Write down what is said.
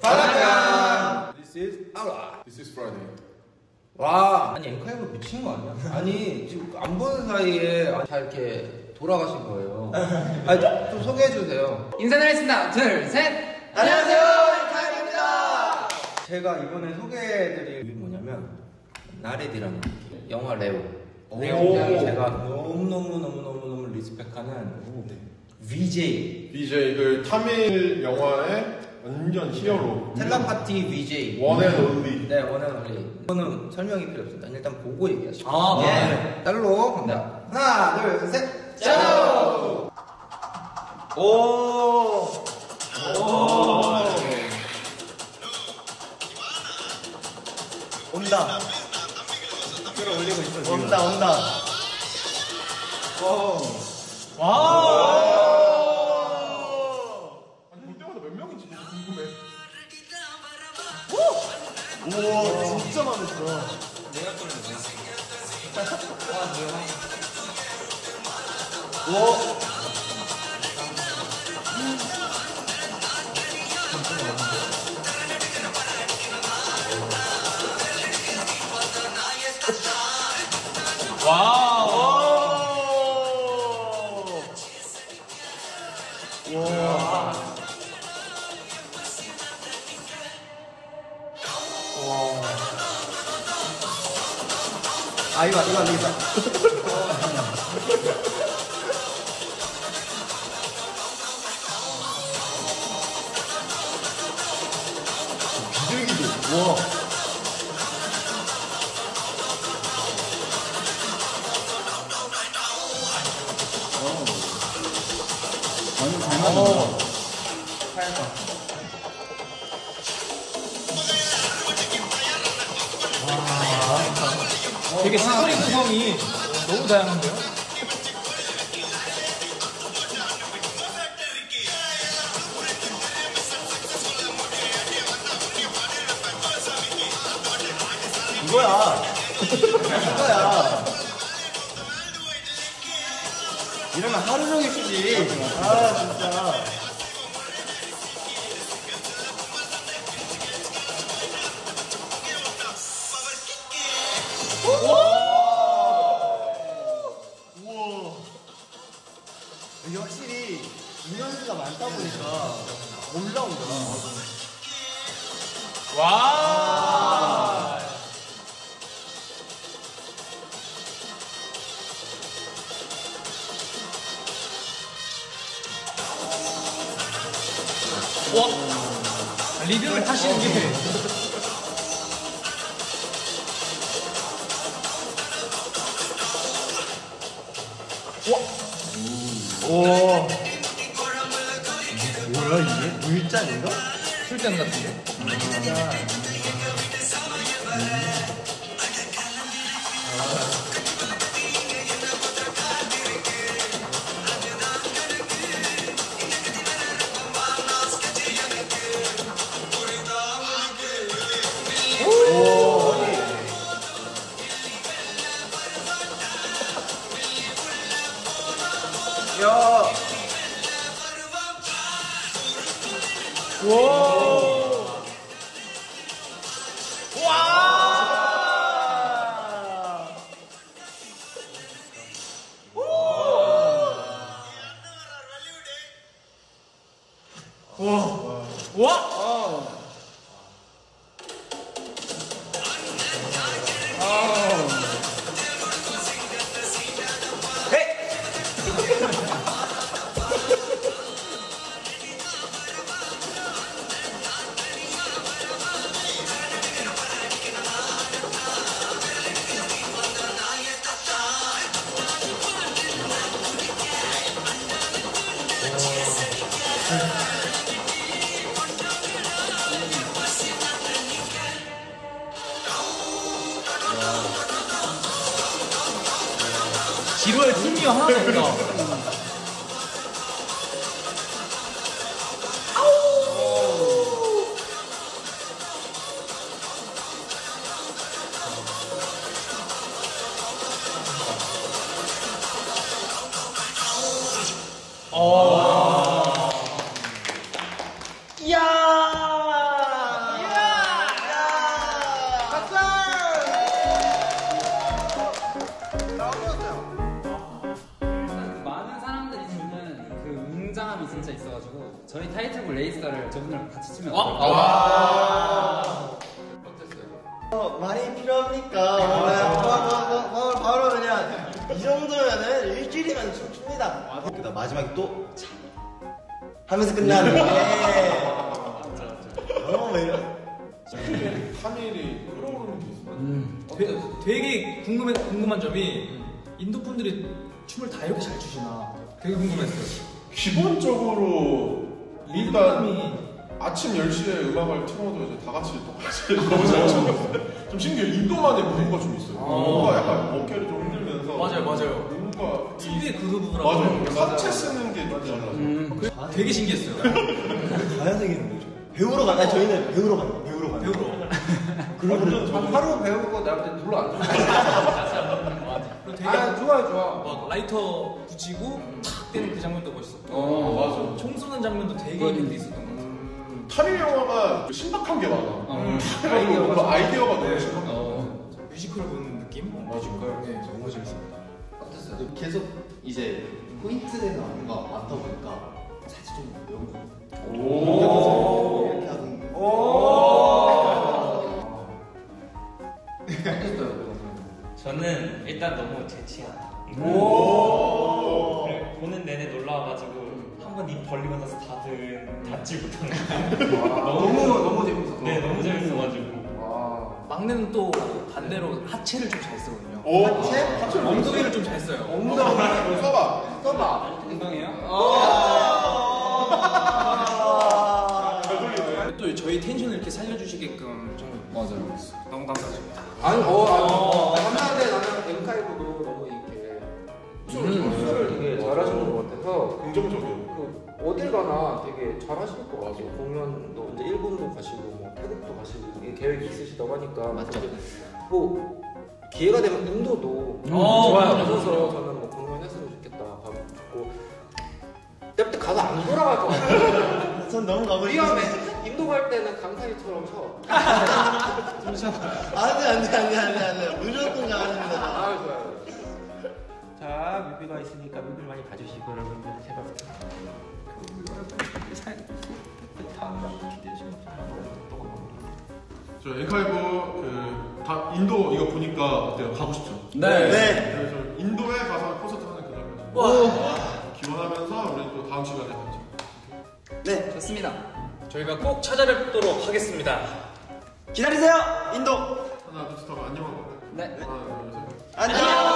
바라간. This is Aura. This is Friday. 와, 아니 앵커이브 미친 거 아니야? 아니 지금 안 보는 사이에 다 이렇게 돌아가신 거예요. 아니 좀 소개해 주세요. 인사드리겠습니다. 둘, 셋. 안녕하세요, 앵커입니다. 제가 이번에 소개해드릴 게 뭐냐면 나레디라는 영화 레오. 굉장히 제가 너무 리스펙하는 VJ. BJ 그 타밀 영화의 완전 히어로. 텔레파티 VJ. 원 앤 온리. 네, 원 앤 온리. 이거는 설명이 필요 없습니다. 일단 보고 얘기하시죠. 아, 네. 딸로 간다. 하나, 둘, 셋. 짠! 오. 온다. 끌어올리고 있어. 지금. 온다. 와! 아니 볼 때마다 몇 명인지 너무 궁금해. 우와, 진짜 많았어. 내가 꺼냈네. 아, 이거 안 되겠다. 비둘기도. 우와. 완전 잘 맞는다. 되게 스토리 구성이 너무 다양한데요? 이거야. 이러면 하루 종일 쓰지. 아, 진짜. 우와. 이게 확실히 인원수가 많다 보니까 올라온다. 와! 와! 리듬을 타시는 게. 오. 뭐야 이게? 물잔인가? 술잔 같은데? 야. 지루할 틈이 하나도 없다. 이야. 뱃살을 저분이랑 같이 찌면 어땠어요? 많이 필요합니까? 바로 그냥 이 정도면은 일주일이면 춥니다. 그다 마지막에 또 자. 하면서 끝나는 게. 왜 이래? 3일이 끌어오르는 게 있어요. 되게 궁금한 점이 인도 분들이 춤을 다 이렇게 잘 추시나 되게 궁금했어요. 기본적으로 일단 아침 10시에 음악을 틀어도 이제 다 같이 똑같이 너무 잘 춰요. 좀 신기해요. 인도만의 무브가 좀 있어요. 뭔가 약간 어깨를 좀 흔들면서 맞아요. 뭔가 특유의 그루브라고. 맞아요. 상체 쓰는 게 좀 달라서. 되게 신기했어요. 자연적인 거죠. 배우러 가나 저희는 배우러 가는 거. 배우러 가는 거. 그러면 하루 배우고 나한테 눌러 안 줘. 그리고 되게 좋아. 막 라이터 붙이고 탁 때는 그 장면도 멋있었고. 맞아. 총 쏘는 장면도 되게 의미 있었던 것 같아요. 탈일 영화가 신박한 게 많아. 뭔가 아이디어가 너무 신박해. 뮤지컬 보는 느낌? 맞을까요? 네, 너무 재밌습니다. 어땠어요? 계속 이제 포인트에 나오는 거 많다 보니까 사실 좀 오. 이렇게 하는 거. 어땠어요? 저는 일단 너무 제 취향. 오. 보는 내내 놀라와가지고 한 번 입 벌리고 나서 다들 닫지 못하는. 너무 재밌었어. 네, 너무 재밌어가지고. 와. 막내는 또 반대로 하체를 좀 잘 쓰거든요. 오. 엉덩이를 좀 잘 써요. 엉덩이 써봐. 써봐. 엉덩이에요? 또 저희 텐션을 이렇게 살려주시게끔 좀 맞아요. 너무 감사드립니다. 아니, 감사한데 나는 엠카이브도 너무 이렇게 수를 되게 잘하시는 것 같아서 긍정적이에요. 그 어딜 가나 되게 잘하실 것 같아요. 공연도 이제 일본도 가시고 뭐 태국도 가시고 이게 계획이 있으시다고 하니까 맞죠. 뭐 기회가 되면 인도도 좋아요. 가셔서 저는 뭐 공연했으면 좋겠다. 가고 싶고 그때 가서 안 돌아갈 것 같아요. 전 너무 가고 싶어요. 위험해. 인도 갈 때는 강사이처럼 쳐. 안돼 무조건 가야 아 좋아요. 자, 뮤비가 있으니까 뮤비를 많이 봐주시고 여러분들 제발 저 앵카이브 다 인도 이거 보니까 어때요? 가고 싶죠? 네. 그래서 인도에 가서 콘서트 하는 그날까지 기원하면서 우리 또 다음 시간에 뵙죠. 네. 좋습니다. 저희가 꼭 찾아뵙도록 하겠습니다. 기다리세요. 인도. 하나 둘 셋 하고 안녕하고. 네. 하나 둘 셋. 안녕.